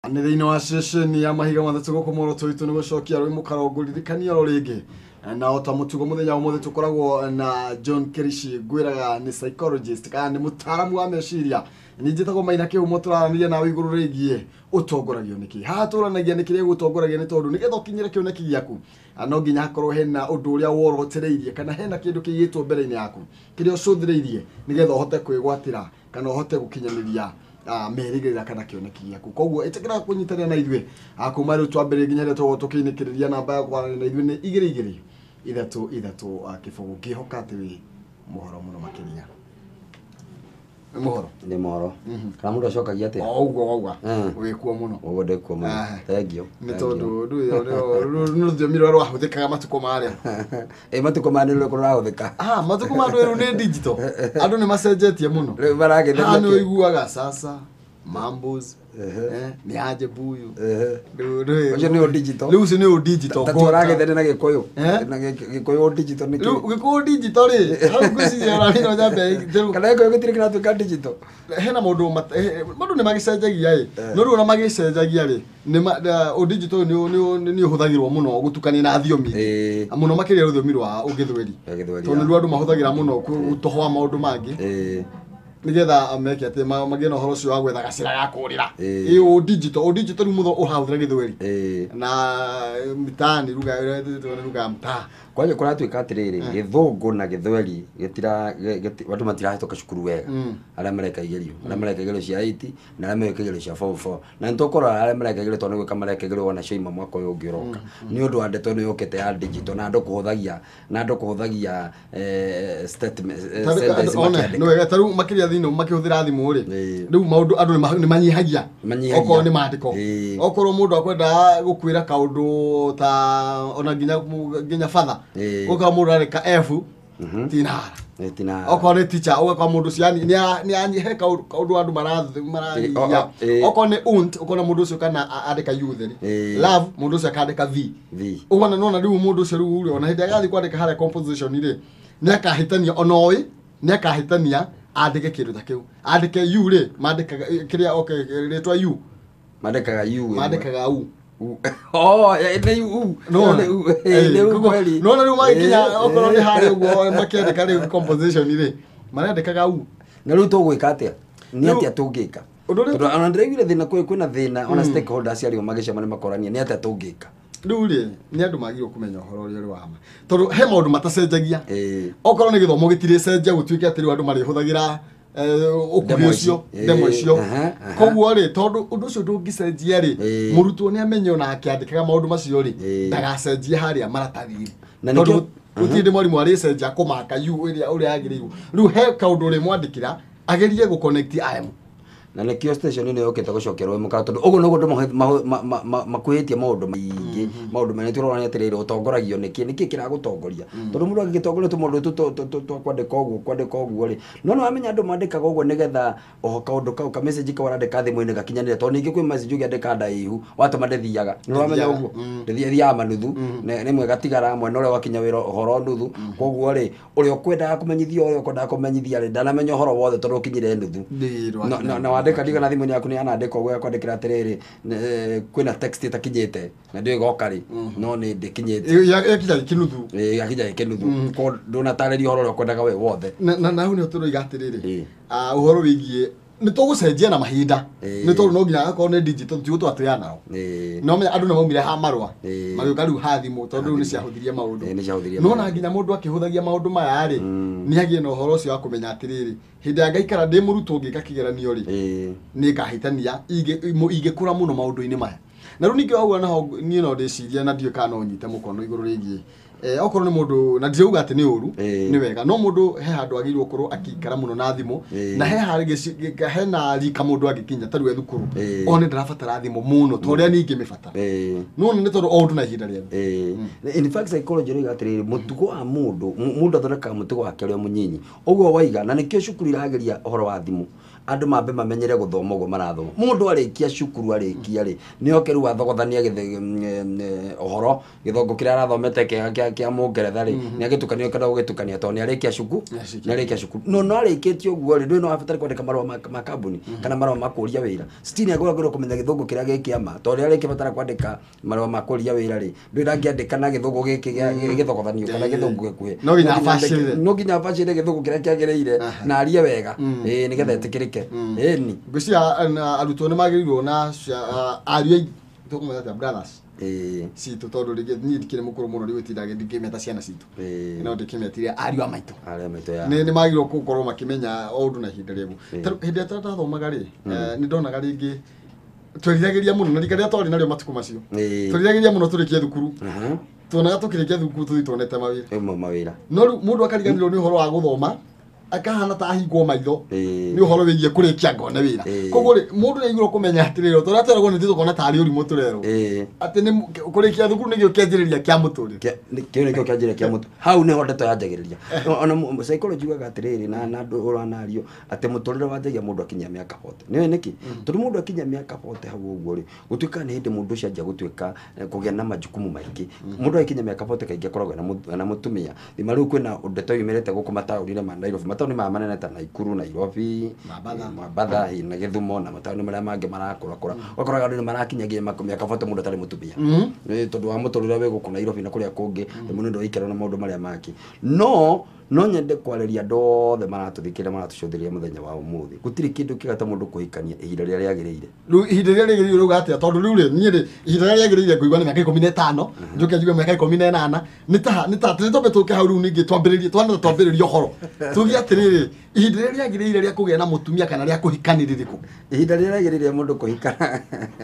Nĩ thĩinĩ wa session ya mahiga mathatũ gũkũ muoroto witũ nĩ gũcokia rwĩ mũkarongo ririkania ro rĩngĩ na ota mũtugo mũthenya ũmũthĩ tũkoragwo na John Kerishi ngwĩraga nĩ psychologist kana nĩ mũtaaramu wa meciria nĩnjĩtagwo Maina Kĩhumo tũraranĩria nawe igũrũ rĩgiĩ ũtongoragio nĩkĩ haha tũranagia nĩ kĩrĩa gũtongoragia nĩ tondũ nĩgetha ũkinyĩre kĩoneki gĩaku no nginya hakorwo hena ũndũ ũrĩa worotereirie kana hena kĩndũ kĩigĩtwo mbere-inĩ yaku kĩrĩa ũcũthĩrĩirie nĩgetha ũhote kwĩgwatĩra kana ũhote gũkinyanĩria merĩgĩrĩra kana kĩoneki gĩaku koguo ĩtĩkĩra kũnyitanĩra na ithuĩ kuma rĩu twambĩrĩria nginya rĩrĩa tũkĩinĩkĩrĩria namba ya kwaranĩria na ithuĩ nĩ 22 kĩbũgũ ngĩhoka atĩ wĩ mũhoro mũno makĩria nĩ mohoro kana mũndũ acokagia atĩa ũguo wauga wĩkuo mũno ũguo ndĩkuo mũno thengiũ nĩ tondũ nĩ rũthiomi rũrĩa rwahũthĩkaga matukũ marĩa matukũ marĩa nĩ rũrahũthĩka matukũ ma rĩu nĩ digital andũ nĩ macenjetie mũno rĩu maragĩthema nĩ ũiguaga sasa mambos ni aje buyu ũcio nĩ digital rĩu ũcio nĩ digital tatu aragĩthene na gĩkũyũ na gĩkũyũ digital nĩ rĩu gĩkũyũ digital rĩ hau ngwĩciria ũrarĩ na nyambe kana gĩkũyũ gĩtirĩ kĩratuĩka digital hena maũndũ nĩ magĩcenjagia ĩ no rĩu ona magĩcenjagia rĩ nĩ digital nĩ ũhũthagĩrwo mũno gũtukania na thiomi mũno makĩria rũthiomi rwa ũgĩthweri tondũ nĩ andũ mahũthagĩra mũno gũtohoa maũndũ mangĩ nigetha meke ati magĩe na ũhoro ũcio wa gwetha gacĩra ya kũrĩra o digital rĩu mũtho ũrahũthĩra gĩthweri na mitaani ruga mtaa kwaje kũratuĩka atĩrĩrĩ gĩthũngũ na gĩthweri andũ matirahĩtũka cukuru wega arĩa mareka igerio cia 8 na arĩa mareka igerio cia form 4 na nĩtũkorora arĩa mareka igerio tondũ gwĩka mareka igerio ona coima mwaka ũyũ ũngĩ ũroka nĩ ũndũ wa ndeto nĩ yũkĩte ya digital na andũ kũhũthagia statement sentence makĩandĩka tarĩu makĩria thĩinĩ makĩhũthĩra thimũ rĩ rĩu maũndũ andũ nĩ manyihagia okorwo nĩ maandĩko okorwo mũndũ akwenda gũkwĩra kaũndũ ta ona nginya father ũka mũndũ areka F tinara okorwo nĩ teacher ũgakora mũndũ ciani nĩ anyihe kaũndũ andũ maranyia okorwo nĩ okorwo mũndũ ũcio kana andĩka youth love mũndũ ũcio akandĩka V ũguo na nona rĩu mũndũ ũcio rĩu ona hĩndĩ agathiĩ kwandĩka harĩa composition rĩ nĩ akahĩtania ona oĩ nĩ akahĩtania andĩke kĩndũ ta kĩu andĩke u rĩ mandĩkaga kĩrĩa rĩtwa u mandĩkaga u no rĩu magĩkinya okorwo nĩ harĩa ũguo makĩandĩka rĩu composition rĩ marandĩkaga u na rĩu tũgwĩka atĩa nĩ atĩa tũngĩka tondũ ona ndĩraiguire thĩna kwĩna thĩna ona stakeholders acio magĩcemania makorania nĩ atĩa tũngĩka rĩu rĩ nĩ andũ magĩrĩirwo kũmenya ũhoro ũrĩa ũrĩ wa ma tondũ he maũndũ matacenjagia okorwo nĩ gĩthomo gĩtirĩcenjia gũtuĩke atĩ rĩu andũ marĩhũthagĩra ũkũri ũcio demo icio koguo rĩ tondũ ũndũ ũcio ndũngĩcenjia rĩ mũrutwo nĩ amenye ona akĩandĩkaga maũndũ macio rĩ ndagacenjie harĩa maratathi tondũ gũtirĩ mwarimũ arĩcenjia kũmaka ũrĩa yagĩrĩirwo rĩu he kaũndũ ũrĩ mwandĩkĩra agerie gũconnect IM na nĩkĩo station nĩ yũkĩte gũcokerwo mũkawa tondũ ũguo nĩguo andũ makuhĩtie maũndũ maingĩ maũndũ manene tũrona atĩrĩrĩ ũtongoragio nĩkĩ kĩragũtongoria tondũ mũndũ agĩtongoria tũmaũndũ kwandĩka ũguo rĩ no wamenya andũ mandĩkaga ũguo nĩgetha oho kaũndũ kau ka message kau arandĩka thimũ-inĩ gakinyanĩre tondũ ningĩ kwĩ message ũngĩandĩka ndaihu watũma ndĩthiaga nĩ wamenya ũguo ndĩthiaga manuthu rĩmwe gatigara mwena ũrĩa wakinya wĩra ũhoro nuthu koguo rĩ ũrĩa ũkwendaga kũmenyithia rĩ ndanamenya ũhoro wothe tondũ ũkinyire nuthu andĩka ndiga na thimũ-inĩ yaku nĩ anandĩka ũguo akwandĩkĩra atĩrĩrĩ kwĩna text ĩtakinyĩte na ndĩrĩ goka rĩ no nĩ ndĩkinyĩte yakinya kĩnuthu ko ndũnatarĩria ũhoro ũrĩa ũkwendaga we wothe na hau nĩ tũroiga atĩrĩrĩ ũhoro wĩgiĩ nĩ tũgũcenjia na mahinda nĩ tondũ no nginya akorwo nĩ digital tiguo twatũya nao no menya andũ nĩ maumire ha marũa magĩũka rĩu ha thimũ tondũ rĩu nĩ ciahũthirie maũndũ no na nginya mũndũ akĩhũthagia maũndũ maya rĩ nĩ agĩe na ũhoro ũcio wa kũmenya atĩrĩrĩ hĩndĩ ya ngaikara ndĩ mũrutwo ngĩka kĩgeranio rĩ nĩ ngahĩtania ingĩkũra mũno maũndũ-inĩ maya na rĩu ningĩ wauga naho niĩ no ndĩciria na ndiũĩ kana no nyite mũkono igũrũ rĩgiĩ okorwo nĩ mũndũ na ndirauga atĩ nĩ ũru nĩ wega no mũndũ he handũ agĩrĩirwo gũkorwo akĩikara mũno na thimũ na hena rika mũndũ agĩkinya tarĩu thukuru o nĩ ndarabatara thimũ mũno ta ũrĩa ningĩ mĩbatara no nĩ tondũ o ũndũ na ihinda rĩake in fact psychology rĩga atĩrĩrĩ mũtugo wa mũndũ athondekaga mũtugo wake ũrĩa mũnyinyi ũguo waiga na nĩkĩo cukuru irageria ũhoro wa thimũ andu mambe mamenyere guthoma ugo marathoma mundu arikia cukuru arikia ri ni okeru wathogothania ohoro githongo kira arathomete kia mungeretha ri ni agitukanio kana ugitukania to ni arikia cukuru ni arikia cukuru no arikitio guo ri ndu no abatari kwandika marwa ma kambuni kana marwa ma kuria wira stini agoragwo kumenya githongo kira gikiama to ri arikia batara kwandika marwa ma kuria wira ri ndu ndangiandika na githongo giki githogothanio kana githongo gikuhe no nginya bacire githongo kira kiagereire na arie wega nigetha etikirike ni ngwiciria arutwo ni magirirwo na ario tukumenya brothers citu tondu rigi ni ndikire mukuru muno ri witindaga ndikimeta ciana citu no ndikimetire ario amaitu ya ni magirirwo gukorwo makimenya undu na ihinda riegu hindi atathomaga ri ni ndonaga ringi tweriragiria muno na rikaria tori nario matuku macio tweriragiria muno turikie thukuru tuonaga tukirikia thukuru tuthi tuonete mawira no mundu akariganirwo ni uhoro wa guthoma akahana ta hingwo maitho ni uhoro wigie kurikia ngone wira koguo mundu ni iguro kumenya atiriro turatweragwo ni tukona tari urimu turero ati ni kurikia thukuru nigio kianjiriria kia muturi kio nikio kianjiriria kia mutu hau ni hondeto yanjagiriria ona psychology waga atiriri na andu uranario ati muturire wanjagia mundu akinya miaka 40 ni niki tondu mundu akinya miaka 40 hau uguo ri gutuika ni hindi mundu cia gutuika kugia na majukumu maingi mundu akinya miaka 40 kaingi akoragwo na mutumia thima riu kwina undeto yumirite gukuma tauri-ini ma Nairobi matauni ma manene ta Naikuru Nairobi Mabadha na Githumo na matauni maria mangi marakura wakoraga andu ni marakinyagia miaka 40 mundu atari mutumia tondu wa muturire we guku Nairobi na kuria kungi mundu ndo ikara na maundu maria maki no nyende kwaleria ndothe maratuthikira maratucuthiria muthenya wa umuthi gutiri kindu kigata mundu kuhikania ihinda riria riagiriire riu ihinda riria riagiriire ruga atia tondu riu ri nie ri ihinda riria riagiriire kuigwa ni miaka 15 njuke njuge miaka 18 ni ta tutobe tuke hau riu ningi twambiririe horo tugi atiriri ihinda riria riagiriire ria kugia na mutumia kana ria kuhikani ririku ihinda riria riagiriire mundu kuhikana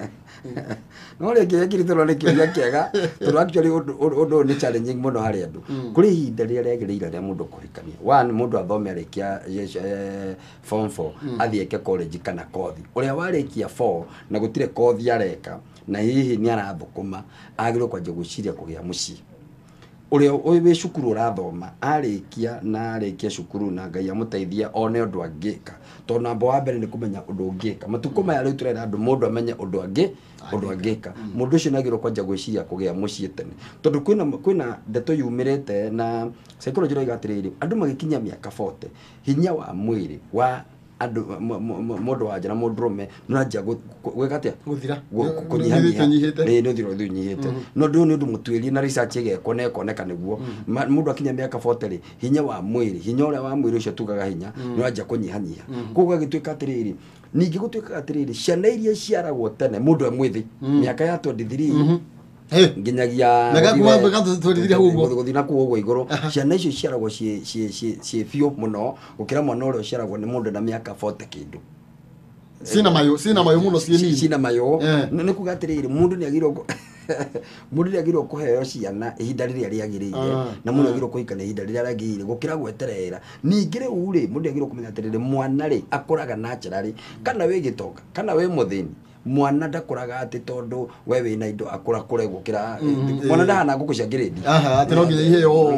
no ri kiritiro ni kiria kiega tondu actually undu ni challenging muno hari andu kuri ihinda riria riagiriire ria mundu kuhikania one mundu athome arikia form 4 athieke college kana kothi uria warikia 4 na gutire kothi areka na hihi ni arathukuma agirwo kwanja guciria kugia mucii uria we cukuru urathoma arikia na arikia cukuru na Ngai amuteithia one undu angika to namba wa mbere ni kumenya undu ungika matuko maya riu turenda andu mundu amenye undu angika mundu ucio nagirwo kwanja gwiciria kugia mucii tene tondu kwina ndeto yumirite na psychology roiga atiriri andu magikinya miaka 40 hinya wa mwiri wa andu mundu wanja na mundurume nuranja gwikatia guthira kunyihanyihite ni thiro thunyihite no ndu ni undu mutwiri na research igeko na ekoneka niguo mundu akinya miaka 40 ri hinya wa mwiri hinya uria wa mwiri ucio tugaga hinya nuranja kunyihanyiha koguo agituika atiriri ningi gutuika atiriri ciana iria ciaragwo tene mundu emwithi miaka ya 23 nginyagia guthina kuo uguo iguru ciana icio ciaragwo cie biu muno gukira mwana uria ciaragwo ni mundu na miaka 40 kindu sina mayo muno sina mayo ni kuga atiriri mundu ni agirwo kuheo ciana ihinda riria riagiriire na mundu agirwo kuhikana ihinda riria riagiriire gukira gweterera ningi riu ri mundu agirwo kumenya atiriri mwana ri akuraga naturally kana we gitonga kana we muthini mwana ndakuraga ati tondu we wina indo akura kure gukira mwana ndahana nguku cia grade ati no nginya iheo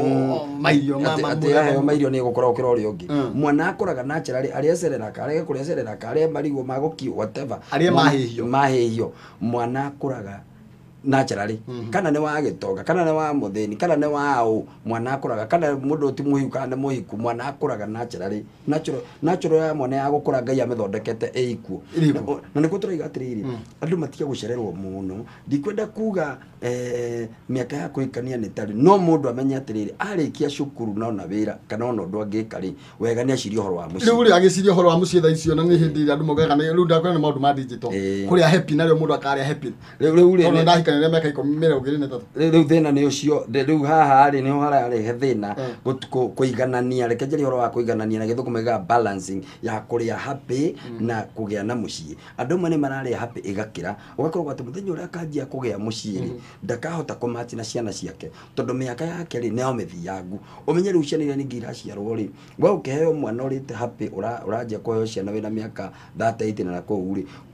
mairio ni gukora ukira uri ungi mwana akuraga naturally aria cerera kare kuria cerera kare marigo magukio whatever aria mahihio mwana akuraga naturally kana ni wa gitonga kana ni wa muthini kana ni wa mwana akuraga kana mundu ti muhiku kana ni muhiku mwana akuraga naturally natural ya mwana ya gukura Ngai amethondekete eiku na niko turaiga atiriri andu matia gucererwo muno ndikwenda kuga miaka ya kuikania ni tari no mundu amenye atiriri arikia cukuru na ona wira kana ona undu angika ri wega ni aciria horo wa mucii riu ri agiciria horo wa mucii tha icio na ni hindi andu mogaga na riu ndakora ni maundu ma digital kuria happy na riu mundu akaria happy riu ri ndahikana miaka 13 riu thina ni ucio riu haha ri ni harare thina kuiganania reke njeri horo wa kuiganania na githukumega balancing ya kuria happy na kugia na mucii andu mane marari happy igakira ugakorwo ati muthenya uria kanjia kugia mucii ri ndakahota kumati na ciana ciake tondu miaka yake ri neo mithiangu umenye riu ciana iria ningi iraciarwo ri we ukiheo mwana urite happy urajia kuheo ciana wina miaka 38 na kou ri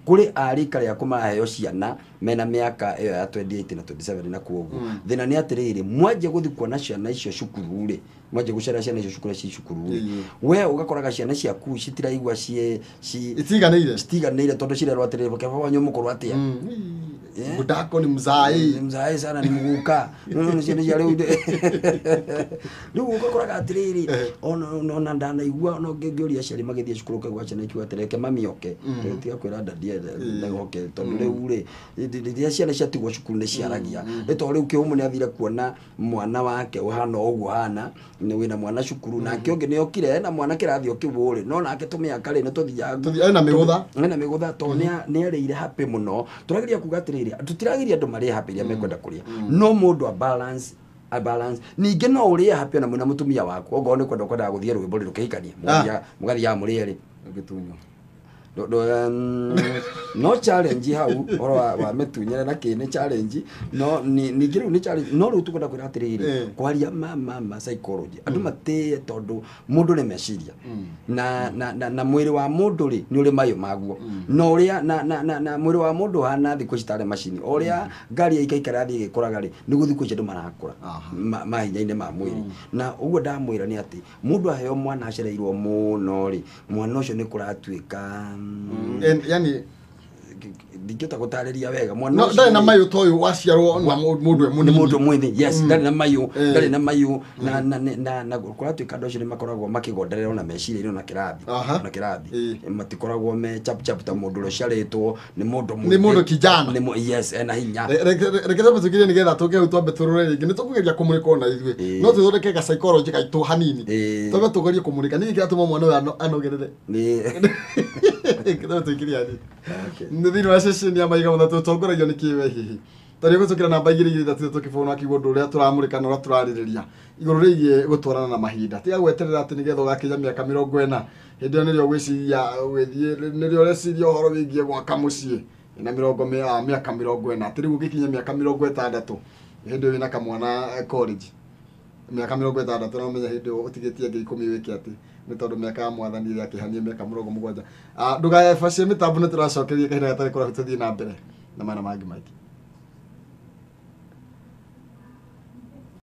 kuri arika ria kumaheo ciana mena miaka iyo ya 28 na 27 na kuogu thina ni atiriri mwaje guthi kuona ciana icio cukuru ri mwaje gucera ciana icio cukuru ci cukuru we ugakoraga ciana ciaku citiraigua itiganeire tondu cirerwo atiriri bokeba wanyu mukuru atia budako ni mzai sana ni muguka no ciana cia riu riu ugakoraga atiriri ona ndana igua no ngioria ciari magithie cukuru kagwa ciana ikiwa atireke mamioke tiga kwira ndadie ndagoke tondu riu ri ndiria ciana ciatigwo cukuru ni ciaragia eto riu kiumu ni athire kuona mwana wake uhana uguo hana ni wina mwana cukuru na kionge ni okire na mwana kirathio kiburi no nake tumiaka ri ni tuthiaga na migutha to ni areire happy muno turagiria kuga atiriri tutiragiria andu mari happy ria mekwenda kuria no mundu a balance ninge no uri happy na muna mutumia waku ogo ni kwenda guthie rwimbo rukihikania mugathia muri ri gitunyo no challenge hau oro wa metunyere na kine challenge no ni giru ni challenge no ru tukwenda kwira atiriri kwaria mama psychology andu mate tondu mundu ni meciria na mwiri wa mundu ri ni uri mayo maguo no uria na mwiri wa mundu hana thiku citare machine uria ngari ikaikara thi gikoraga ri ni guthiku cindu marakura mahinyaine ma mwiri na uguo ndamwira ni ati mundu aheo mwana acereirwo muno ri mwana ucio ni kuratuika yani diketa gutariria wega mwana no ndari na mayu toyo waciarwo na mundu mwithi yes ndari na mayu na kuratuika ndocio ni makoragwo makigondererwo na meciria na kirathi matikoragwo me chap ta mundu rociaritwo ni mundu kijana yes ena hinya rekeza batukire ni getha tuke utwa beturure ringi ni tukugeria kumurika na ithui no tuthondeke ga psychology kaitu hanini tobe tugerie kumurika ni kiratuma mwana uyu anogerere ni kitho tukiri ani ndithini wa session ya maiga mutatu tongoragio ni kiwe hihi tari gutukira namba 2 tukifona akigo nduria turamurika na turaririria iguru rigie gutwarana na mahinda tiga gweterera ati nigetha ugakinya miaka 40 hindi nirio gwiciria gwithie nirio reciria horo wigie gwaka mucii ina miaka 40 ati riu gikinya miaka 60 hindi wina kamwana college miaka 60 no menya hindi utigitie ngi 10 wiki ati ni tondu miaka ya mwathani ria kihanie miaka 70 ndugaye facie mitambo ni turacokeria kahinda gatari kura tuthii na mbere na mana mangi maiki